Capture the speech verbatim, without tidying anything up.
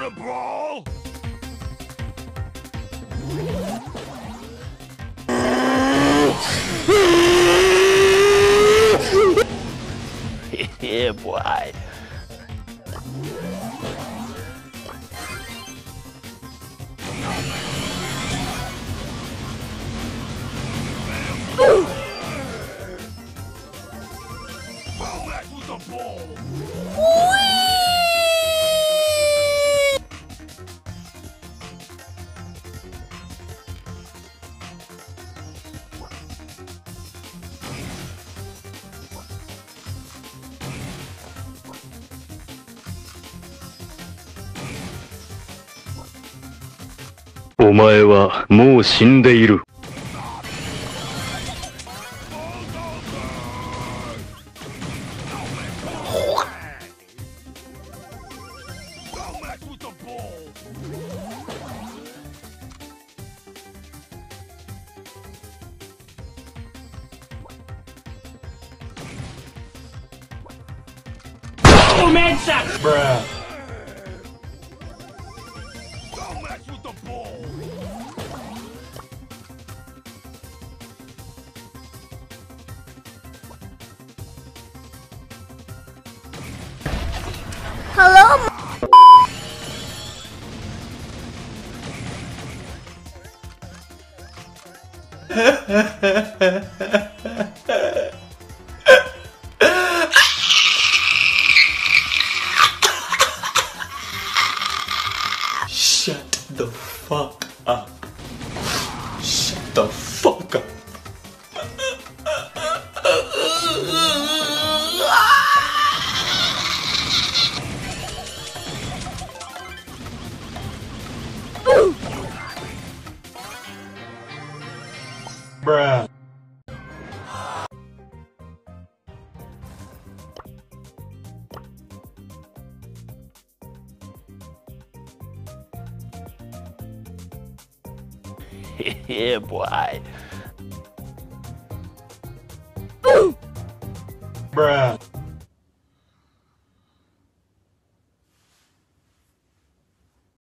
wanna brawl? Yeah, boy. Go back with the ball. "お前はもう死んでいる." Oh man, shot! Bruh. Don't mess with the ball. Hello? Shut the fuck up. Shut the fuck up. Bruh. Yeah, boy. Bruh.